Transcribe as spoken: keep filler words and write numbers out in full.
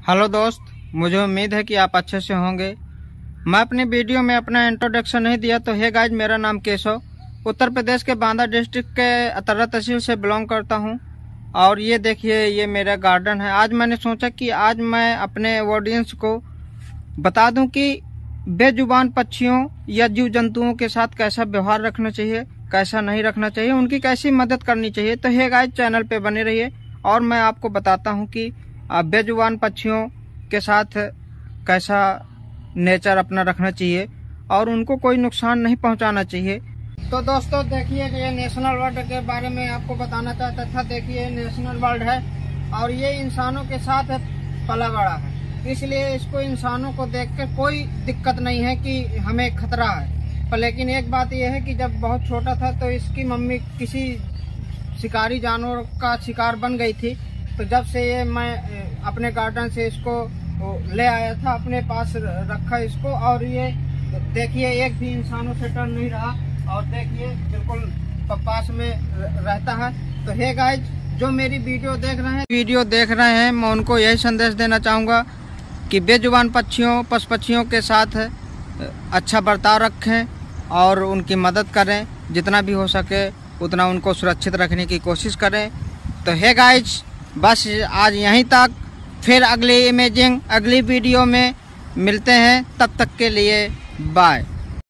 Hello दोस्त, मुझे उम्मीद है कि आप अच्छे से होंगे। मैं अपनी वीडियो में अपना इंट्रोडक्शन नहीं दिया तो हे गाइज, मेरा नाम केशव, उत्तर प्रदेश के बांदा डिस्ट्रिक्ट के अतर्रा तहसील से बिलोंग करता हूं। और ये देखिए, ये मेरा गार्डन है। आज मैंने सोचा कि आज मैं अपने ऑडियंस को बता दूं कि बेजुबान पक्षियों या जीव जंतुओं के साथ कैसा व्यवहार रखना चाहिए, कैसा नहीं रखना चाहिए, उनकी कैसी मदद करनी चाहिए। तो हे गाइज, चैनल पे बने रहिए और मैं आपको बताता हूँ कि बेजुबान पक्षियों के साथ कैसा नेचर अपना रखना चाहिए और उनको कोई नुकसान नहीं पहुंचाना चाहिए। तो दोस्तों देखिए, ये नेशनल बर्ड के बारे में आपको बताना चाहता था। देखिए, नेशनल बर्ड है और ये इंसानों के साथ पला बड़ा है, इसलिए इसको इंसानों को देखकर कोई दिक्कत नहीं है कि हमें खतरा है। पर लेकिन एक बात यह है कि जब बहुत छोटा था तो इसकी मम्मी किसी शिकारी जानवर का शिकार बन गई थी। तो जब से ये मैं अपने गार्डन से इसको ले आया था, अपने पास रखा इसको, और ये देखिए एक भी इंसानों से डर नहीं रहा और देखिए बिल्कुल पास में रहता है। तो हे गाइज, जो मेरी वीडियो देख रहे हैं वीडियो देख रहे हैं मैं उनको यही संदेश देना चाहूँगा कि बेजुबान पक्षियों पशु पक्षियों के साथ अच्छा बर्ताव रखें और उनकी मदद करें। जितना भी हो सके उतना उनको सुरक्षित रखने की कोशिश करें। तो हे गाइज, बस आज यहीं तक। फिर अगली इमेजिंग अगली वीडियो में मिलते हैं, तब तक के लिए बाय।